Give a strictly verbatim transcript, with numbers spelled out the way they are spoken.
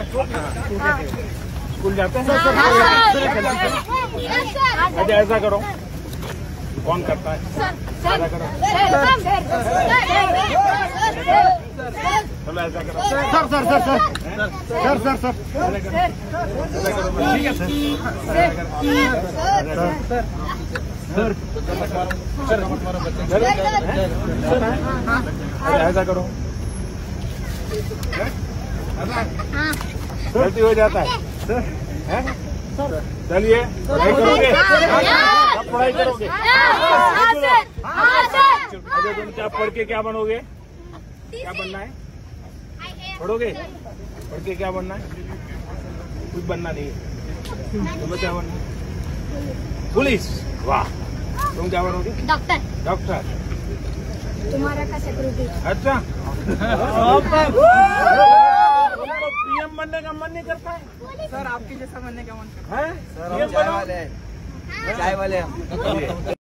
School जाते हैं? अच्छा ऐसा करो, कौन करता है? ऐसा करो, चलो ऐसा करो। Sir sir sir sir sir sir sir ऐसा करो, ठीक है सर। सर ऐसा करो, गलती हो जाता है। चलिए पढ़ाई करोगे, अब पढ़ाई करोगे। अरे तुम क्या पढ़ के क्या बनोगे? क्या बनना है? पढ़ोगे? पढ़ के क्या बनना है? कुछ बनना नहीं है। तुम्हें क्या बनना है? पुलिस। वाह। तुम क्या बनोगे? डॉक्टर। डॉक्टर। तुम्हारा का सिक्योरिटी। अच्छा। पीएम बनने का मन नहीं करता है? सर आपके जैसा बनने का मन करता है? है। चाय वाले हैं, चाय वाले हैं।